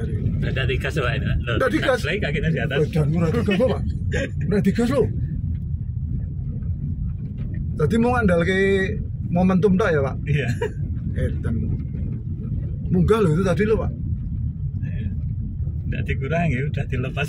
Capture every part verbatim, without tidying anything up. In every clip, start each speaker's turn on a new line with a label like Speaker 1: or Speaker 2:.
Speaker 1: hari.
Speaker 2: Ada digas Pak.
Speaker 1: Udah digas.
Speaker 2: Lagi kakinya di atas.
Speaker 1: Dan murah digas Pak. Udah digas loh. Jadi mau ngandal ke momentum tak ya Pak?
Speaker 2: Iya.
Speaker 1: Eh dan munggah loh itu tadi loh Pak.
Speaker 2: Tidak dikurangi, udah dilepas.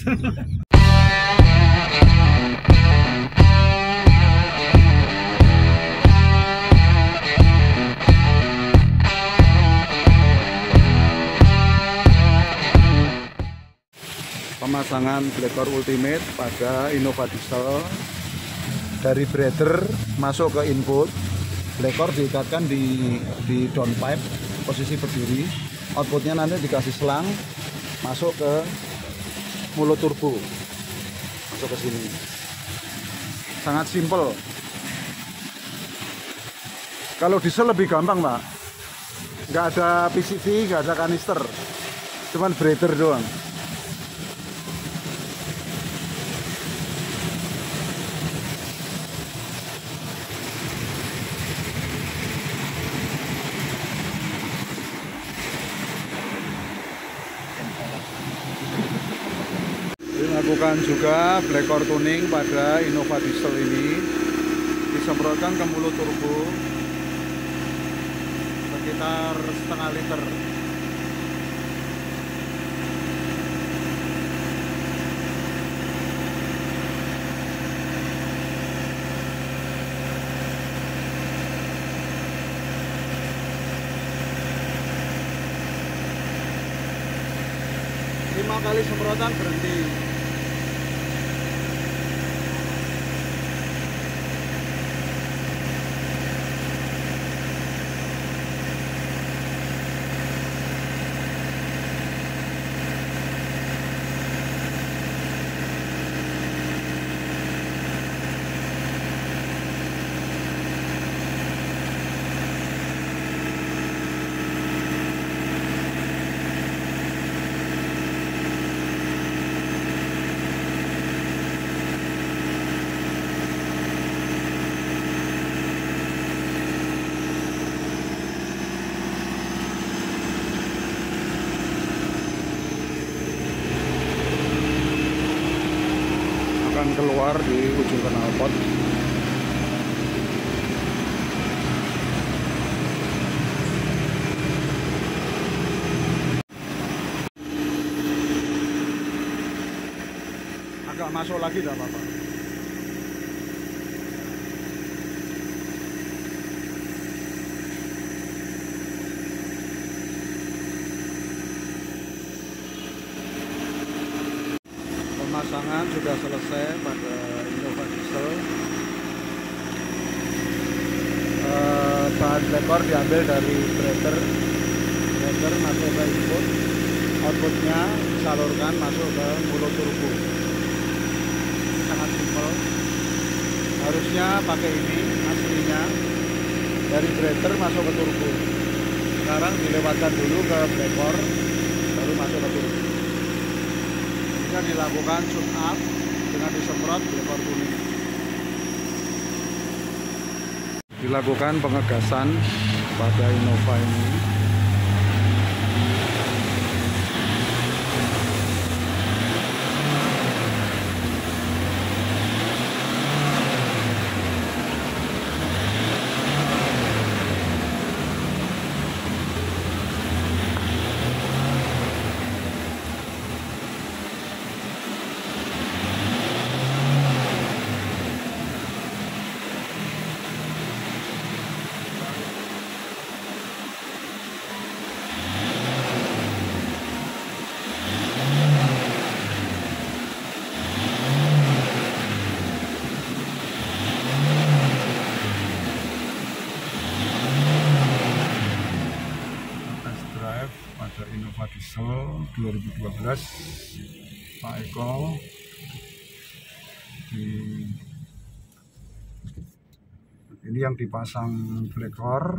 Speaker 1: Pemasangan Blackcore Ultimate pada Innova Diesel dari breather masuk ke input. Blackcore diikatkan di di downpipe posisi berdiri. Outputnya nanti dikasih selang masuk ke mulut turbo, masuk ke sini. Sangat simple. Kalau diesel lebih gampang Pak, nggak ada P C V, nggak ada kanister, cuman breather doang. Dilakukan juga Blackcore tuning pada Innova Diesel ini, disemprotkan ke mulut turbo sekitar setengah liter. Lima kali semprotan berhenti. Keluar di ujung knalpot. Agak masuk lagi tidak apa-apa. Pemasangan sudah selesai pada Innova Diesel. Eh, bahan Blackcore diambil dari breather, breather masuk ke input, outputnya disalurkan masuk ke mulut turbo. Sangat simpel. Harusnya pakai ini aslinya dari breather masuk ke turbo. Sekarang dilewatkan dulu ke Blackcore, baru masuk ke turbo. Dilakukan tune up dengan disemprot Blackcore tuning. Dilakukan pengegasan pada Innova ini. Pada Innova Diesel dua ribu dua belas Pak Eko di, ini yang dipasang Blackcore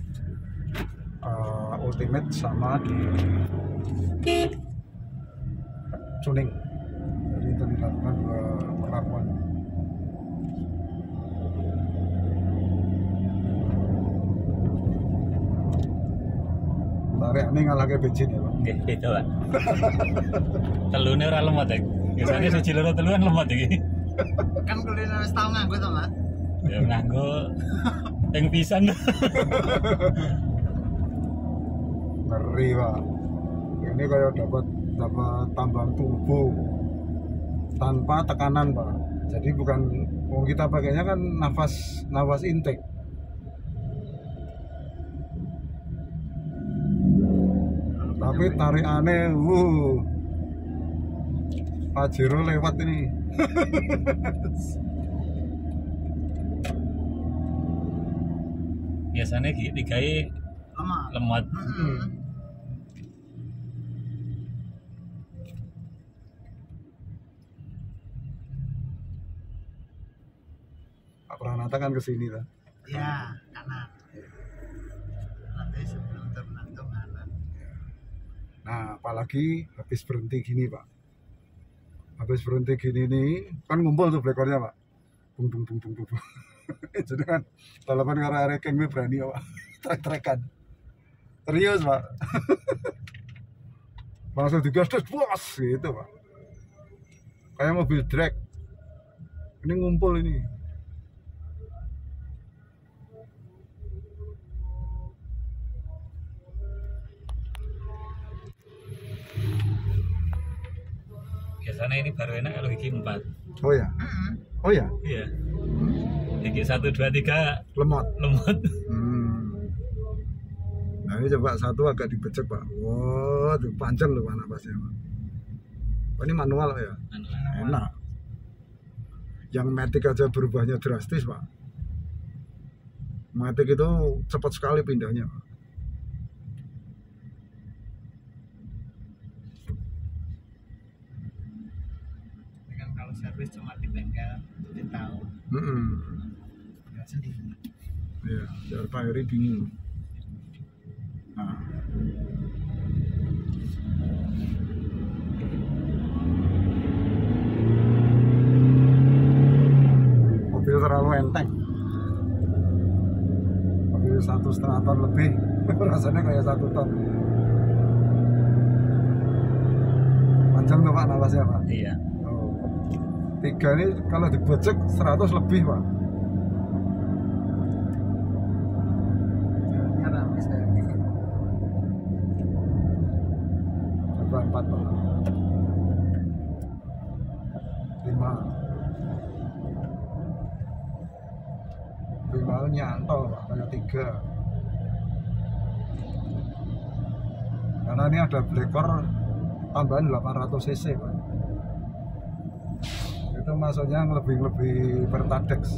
Speaker 1: uh, Ultimate sama di tuning. Jadi itu dilakukan dua perlakuan. Tarik ini ngalahke bensin ya Pak.
Speaker 2: Nggih, itu Pak. Telune ora lemot ya. Biasane siji loro telu kan lemot iki.
Speaker 3: Kan kuliner wis tau nganggo to, Mas.
Speaker 2: Ya nganggo yang pisan.
Speaker 1: Ngeri Pak. Ini kayak dapat dapat tambang turbo tanpa tekanan Pak. Jadi bukan, oh kita pakainya kan nafas nafas intake. Tapi tarikannya, wuh, Pajero lewat ini.
Speaker 2: Biasanya gitu digawe
Speaker 3: Lemot.
Speaker 2: lemot.
Speaker 3: Heeh.
Speaker 1: Pak Pranata kan kesini lah.
Speaker 3: Ya, kanan. Nanti sebelum terbentuk kanan.
Speaker 1: Nah, apalagi habis berhenti gini Pak. Habis berhenti gini nih, kan ngumpul tuh blekornya Pak. Bung bung bung bung bung. Jadi kan balapan karo arek keng berani ya Pak. Trek-trekan. Serius Pak. Langsung digas terus bos gitu Pak. Kayak mobil drag. Ini ngumpul ini.
Speaker 2: Biasanya ini baru enak kalau gigi empat.
Speaker 1: Oh ya.
Speaker 3: Heeh.
Speaker 1: Oh ya.
Speaker 2: Iya. Gigi satu dua tiga
Speaker 1: Lemot.
Speaker 2: lemot.
Speaker 1: Hmm. Nah ini coba satu agak dibecek Pak. Wah, wow, panjang loh Pak napasnya Pak. Oh, ini manual ya.
Speaker 2: Manual.
Speaker 1: Enak. Yang matic aja berubahnya drastis Pak. Matic itu cepat sekali pindahnya Pak.
Speaker 3: Kan kalau servis cuma di bengkel, jadi tahu.
Speaker 1: Mm-mm.
Speaker 3: Nggak sendiri.
Speaker 1: Ya, biar Pak Heri bingung. Nah. Mobil terlalu enteng. Mobil satu setengah ton lebih, rasanya kayak satu ton. Panjang tuh Pak napasnya Pak.
Speaker 2: Iya.
Speaker 1: Oh. Tiga ini kalau dibecek seratus lebih Pak.
Speaker 3: Ya, ramis kayak gini.
Speaker 1: Coba empat Pak. Lima. Lima nyantol Pak, kayak tiga. Karena ini ada blekor tambahan delapan ratus cc Pak. Itu masuknya lebih-lebih Pertadex.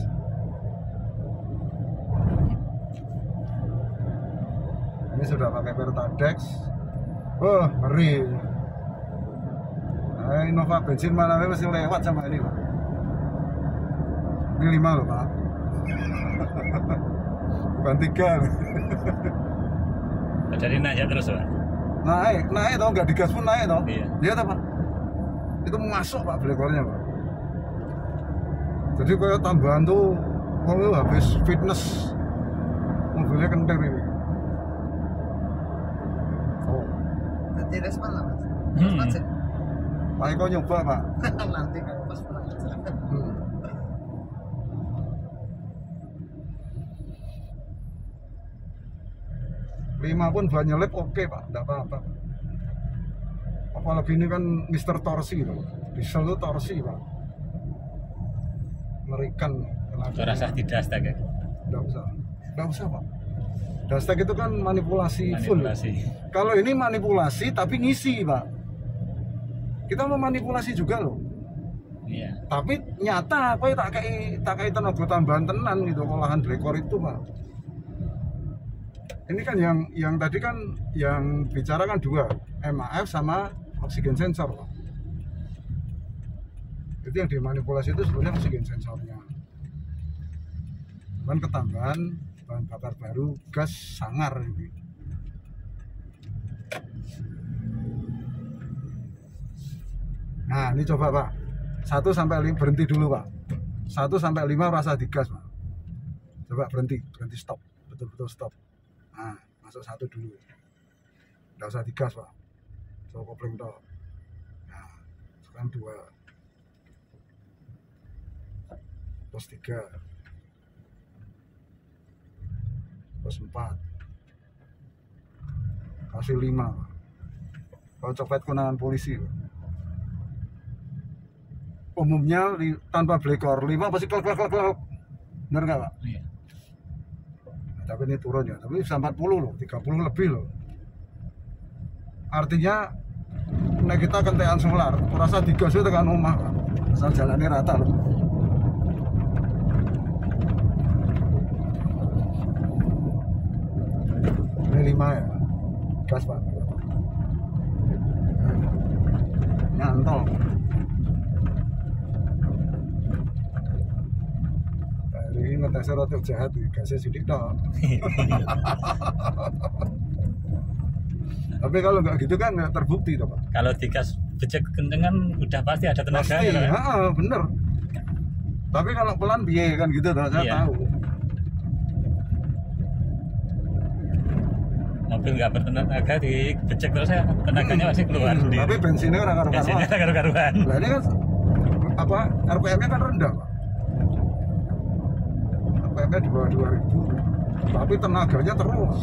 Speaker 1: Ini sudah pakai Pertadex. Wah, ngeri. Nah, Innova bensin mana masih lewat sama ini Pak. Ini lima loh Pak. Bukan tiga.
Speaker 2: Jadi naik terus Pak.
Speaker 1: Naik, naik toh, nggak digas pun naik toh.
Speaker 2: Iya.
Speaker 1: Lihat apa? Itu masuk Pak blekornya Pak. Jadi kayak tambahan tuh, kalau habis fitness mobilnya kentir ini. Oh,
Speaker 3: Nanti respon lah, Mas.
Speaker 2: Hmm.
Speaker 3: Respon sih.
Speaker 1: Pak Eko nyoba Pak.
Speaker 3: Nanti kalau pas pulang aja.
Speaker 1: Hmm. Lima pun buat nyelip oke Pak, enggak apa-apa. Apalagi ini kan Mister Torsi loh. Diesel itu torsi Pak. Merikan.
Speaker 2: Itu rasa tidak stak ya.
Speaker 1: Enggak usah. Enggak usah Pak. Dastek itu kan manipulasi,
Speaker 2: Manipulasi.
Speaker 1: full. Kalau ini manipulasi tapi ngisi Pak. Kita mau manipulasi juga loh.
Speaker 2: Iya.
Speaker 1: Tapi nyata apa tak kayak tak kayak tenaga tambahan tenan gitu olahan blekor itu Pak. Ini kan yang yang tadi kan yang bicara kan dua, M A F sama oksigen sensor Pak. Itu yang dimanipulasi itu sebenarnya oksigen sensornya. Kan ketambahan bahan bakar baru, gas sangar ini. Nah ini coba Pak, satu sampai lima berhenti dulu Pak. Satu sampai lima rasa digas Pak. Coba berhenti, berhenti stop, betul-betul stop. Nah masuk satu dulu, nggak usah digas Pak.
Speaker 4: so kopling tok. Nah, sekarang dua plus tiga plus empat hasil lima. Kalau copet konangan polisi umumnya li, tanpa blekor lima pasti klek klek klek klek, bener nggak Pak?
Speaker 2: Iya.
Speaker 4: Nah, tapi ini turun ya, tapi bisa empat puluh loh, tiga puluh lebih loh. Artinya nek kita kentekan solar, rasa digas itu tekan omah Pak. Asal jalannya rata loh. Ini lima ya, gas Pak. Nyantol. Ini ngetesnya rata jahat, gasnya sidik dong. Tapi kalau nggak gitu kan nggak terbukti toh Pak.
Speaker 2: Kalau digas becek kencengan udah pasti ada tenaga.
Speaker 4: Pasti,
Speaker 2: gitu, kan?
Speaker 4: ha, bener. Tapi kalau pelan biaya kan gitu toh, saya
Speaker 2: Iya.
Speaker 4: tahu.
Speaker 2: Mobil nggak bertenaga di becek terus ya tenaganya masih keluar.
Speaker 4: Hmm,
Speaker 2: sendiri.
Speaker 4: tapi bensinnya kan karuan.
Speaker 2: Bensinnya karu-karuan.
Speaker 4: Nah ini kan apa R P M-nya kan rendah Pak. R P M-nya di bawah dua ribu. Tapi tenaganya terus.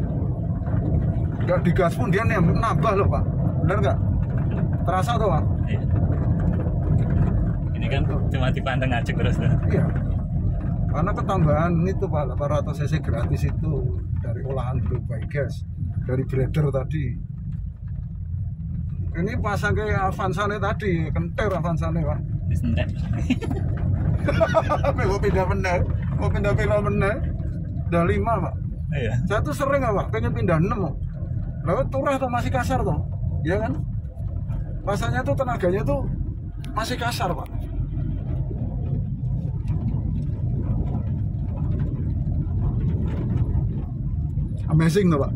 Speaker 4: Dan digas pun dia nambah loh Pak. Bener nggak? Terasa tuh Pak?
Speaker 2: Iya. Ini kan cuma dipanteng aja terus tuh.
Speaker 4: Iya. Karena ketambahan itu Pak, delapan ratus cc gratis itu dari olahan blue biogas, dari breeder tadi. Ini pasang ke Avanza-nya tadi, kentir Avanza-nya Pak.
Speaker 2: Disentek.
Speaker 4: Mau pindah bener, mau pindah pindah bener. Udah lima Pak.
Speaker 2: Iya.
Speaker 4: Saya tuh sering Pak, pengen pindah enam Pak. Lalu turah tuh masih kasar tuh, ya kan? Rasanya tuh tenaganya tuh masih kasar Pak. Amazing tuh Pak.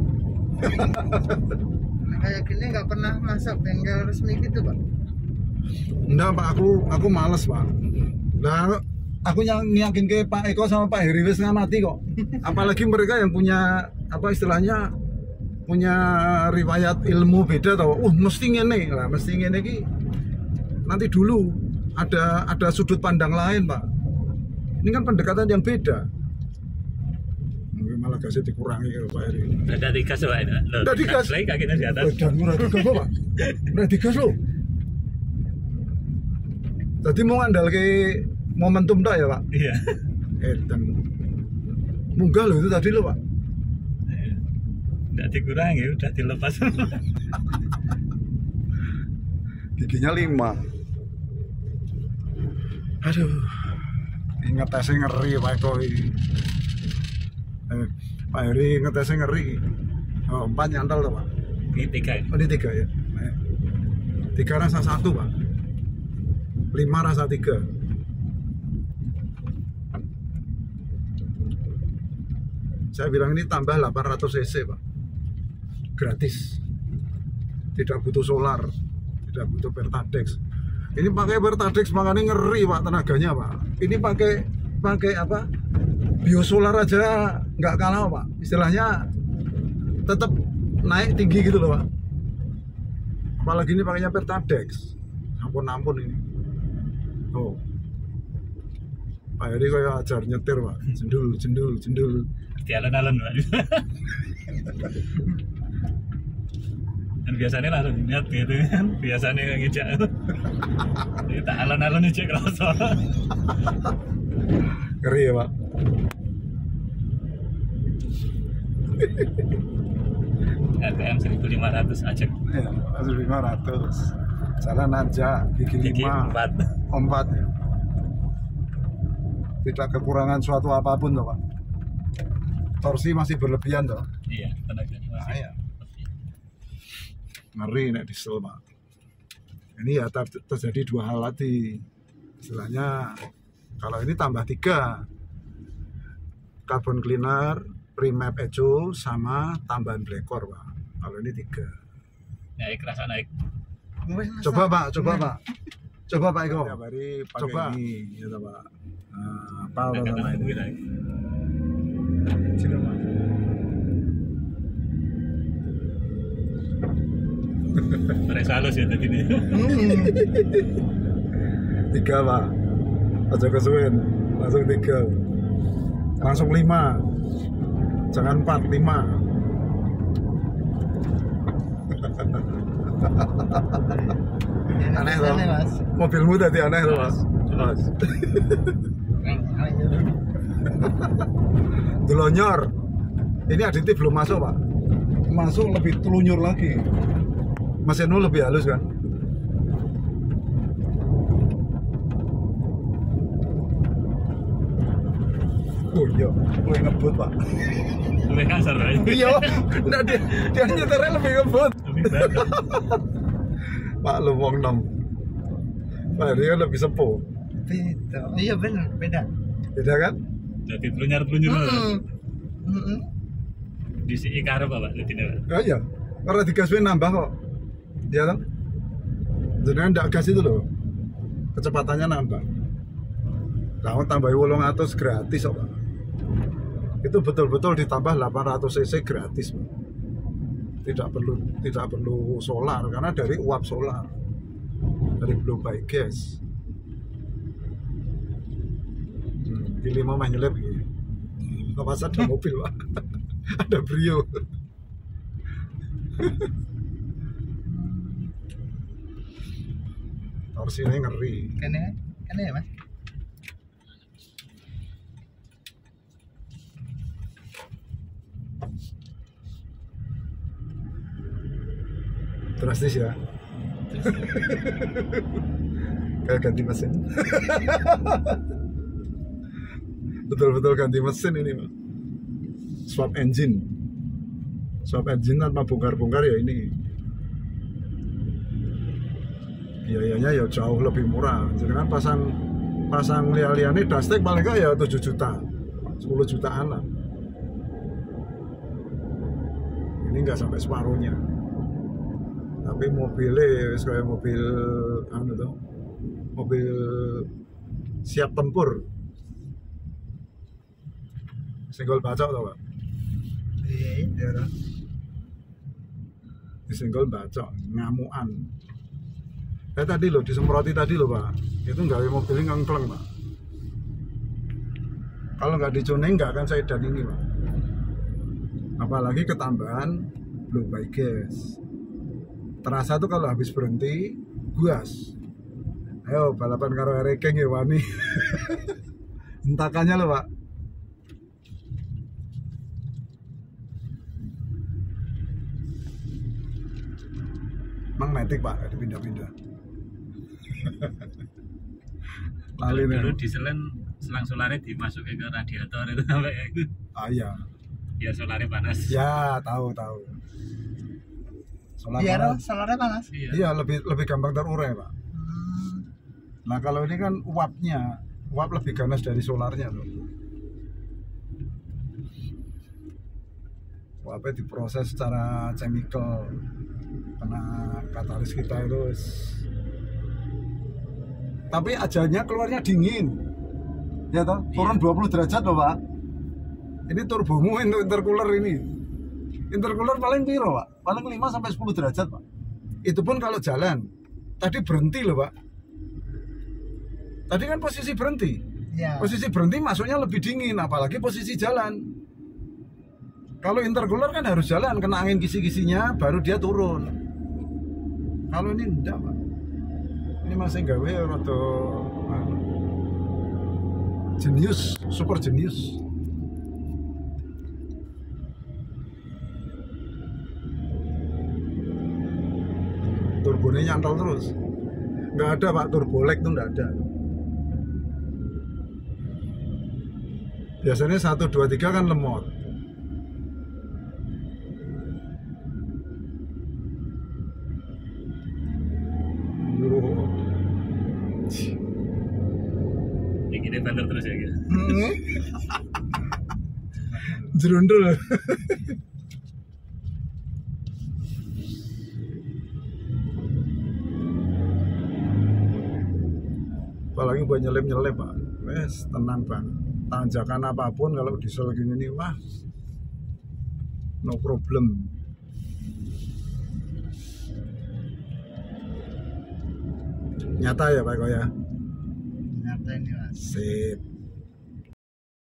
Speaker 3: Kayak gini nggak pernah masuk bengkel resmi gitu Pak.
Speaker 4: Enggak Pak, aku aku males Pak. Nah, aku yang yakin ke Pak Eko sama Pak Heri wis ngamati kok. Apalagi mereka yang punya apa istilahnya punya riwayat ilmu beda tau. Uh mesti ngene lah, mesti ngene ki. Nanti dulu ada ada sudut pandang lain Pak. Ini kan pendekatan yang beda. Mungkin malah gasnya dikurangi kalau Pak Heri.
Speaker 2: Ada digas Pak ini. Loh,
Speaker 4: Udah digas.
Speaker 2: lagi kakinya di atas.
Speaker 4: Dan murah digas Pak. Udah digas loh. Jadi mau ngandal ke momentum dah ya Pak.
Speaker 2: Iya.
Speaker 4: Eh dan munggah loh itu tadi loh Pak.
Speaker 2: Nggak dikurangi, udah dilepas.
Speaker 4: Giginya lima. Aduh, ingat tesnya ngeri Pak Eko ini. Eh, Pak Heri ingat tesnya ngeri. Oh, empat nyantol tuh Pak.
Speaker 2: Ini tiga ini.
Speaker 4: Oh, ini tiga ya. Eh, tiga rasa satu Pak. Lima rasa tiga. Saya bilang ini tambah delapan ratus cc Pak. Gratis, tidak butuh solar, tidak butuh Pertadex. Ini pakai Pertadex makanya ngeri Pak tenaganya Pak. Ini pakai pakai apa? Biosolar aja nggak kalah Pak. Istilahnya tetap naik tinggi gitu loh Pak. Apalagi ini pakainya Pertadex. Ampun ampun ini. Oh, Pak Heri kayak ajar nyetir Pak. Jendul jendul jendul.
Speaker 2: Di alun-alun Pak. Dan biasanya langsung niat gitu kan. Biasanya ngejak. Kita alun-alun aja kerasa.
Speaker 4: Ngeri ya Pak.
Speaker 2: R P M seribu lima ratus aja.
Speaker 4: Ya, seribu lima ratus. Jalan aja, gigi,
Speaker 2: Gigi
Speaker 4: lima,
Speaker 2: empat.
Speaker 4: empat ya. Tidak kekurangan suatu apapun toh Pak. Torsi masih berlebihan toh.
Speaker 2: Iya, tenaganya masih.
Speaker 4: Nah, ya. Ngeri nek diesel Pak. Ini ya ter- terjadi dua hal tadi. Istilahnya kalau ini tambah tiga. Carbon cleaner, remap echo sama tambahan blekor Pak. Kalau ini tiga.
Speaker 2: Naik kerasa naik.
Speaker 4: Coba Pak, coba Pak. Coba Pak Eko. Coba.
Speaker 1: Coba.
Speaker 4: Ini, ya Pak. Nah, apa
Speaker 2: Naik
Speaker 4: sama
Speaker 2: naik
Speaker 4: ini?
Speaker 2: gitu.
Speaker 4: Sini, Pak.
Speaker 2: Mereka salus ya tadi nih.
Speaker 4: Hmm. Tiga pak, aja kesuwen, langsung tiga, langsung lima, jangan empat, lima. Aneh loh,
Speaker 3: Mas.
Speaker 4: mobilmu tadi aneh loh mas. Mas. Delonyor, ini aditif belum masuk pak, masuk lebih telunyur lagi, mesinmu lebih halus kan? Oh iya, lebih ngebut pak.
Speaker 2: Lebih kasar lah.
Speaker 4: Iya, nah, dia, dia nyetirnya lebih ngebut.
Speaker 2: Lebih berat.
Speaker 4: Pak lu wong enam. Pak dia lebih sepuh.
Speaker 3: Beda. Iya benar, beda.
Speaker 4: Beda kan?
Speaker 2: Jadi telunyar telunyur.
Speaker 3: Heeh. Heeh.
Speaker 2: Di si ikar apa pak? Jadi nih.
Speaker 4: Oh iya, karena digasnya nambah kok. Iya kan? Jadi ndak gas itu loh, kecepatannya nambah. Nah, tambahin wolong atus gratis kok pak. Itu betul-betul ditambah delapan ratus cc gratis pak. Tidak perlu tidak perlu solar karena dari uap solar, dari blow by gas. Hmm, pilih mau nyelip gitu. Pas ada mobil pak, ada Brio. Torsinya ngeri.
Speaker 3: Kan ya? Kan ya, Mas?
Speaker 4: Drastis ya. Kayak ganti mesin. Betul-betul ganti mesin ini pak. Swap engine. Swap engine tanpa bongkar-bongkar ya ini. Biayanya ya jauh lebih murah. Jadi kan pasang pasang lia-liane dastek paling nggak ya tujuh juta, sepuluh jutaan lah. Ini nggak sampai separuhnya. Tapi mobilnya kayak mobil anu tuh, mobil siap tempur. Senggol bacok tau pak?
Speaker 3: Iya.
Speaker 4: Iya kan? Disenggol bacok, ngamuan. Eh tadi loh, disemproti tadi loh pak. Itu nggak mobilnya ngengkleng pak. Kalau nggak dicuning nggak akan saya dan ini pak. Apalagi ketambahan blow by gas. Terasa tuh kalau habis berhenti, gas. Ayo balapan karo erekeng ya wani. Hentakannya loh pak. Mang metik pak, dipindah-pindah. Lali
Speaker 2: Dulu
Speaker 4: nih.
Speaker 2: di selen selang solarnya dimasukin ke radiator itu sampai itu.
Speaker 4: Ah iya.
Speaker 2: Biar solarnya panas.
Speaker 4: Ya tahu tahu. Solar
Speaker 3: Iya,
Speaker 4: panas.
Speaker 3: solarnya panas.
Speaker 2: Iya.
Speaker 4: Iya lebih lebih gampang terurai pak.
Speaker 3: Hmm.
Speaker 4: Nah kalau ini kan uapnya, uap lebih ganas dari solarnya loh. Uapnya diproses secara chemical, karena katalis kita itu. Tapi ajalnya keluarnya dingin, ya toh, turun dua puluh derajat loh pak. Ini turbomu untuk intercooler ini. Intercooler paling piro pak? Paling lima sampai sepuluh derajat pak. Itu pun kalau jalan. Tadi berhenti loh pak. Tadi kan posisi berhenti.
Speaker 3: Iya.
Speaker 4: Posisi berhenti masuknya lebih dingin, apalagi posisi jalan. Kalau intercooler kan harus jalan, kena angin kisi-kisinya, baru dia turun. Kalau ini enggak pak. Ini masih gawe rada anu, jenius, super jenius. Turbonya nyantol terus. Nggak ada pak, turbo lag tuh nggak ada. Biasanya satu, dua, tiga kan lemot. Oh.
Speaker 2: Yang ini banter terus ya gitu.
Speaker 4: Jerundul. Apalagi buat nyelip-nyelip pak, wes tenang banget. Tanjakan apapun kalau diesel gini nih, wah, no problem. Nyata ya Pak Eko ya.
Speaker 3: Nyata ini mas.
Speaker 4: Sip.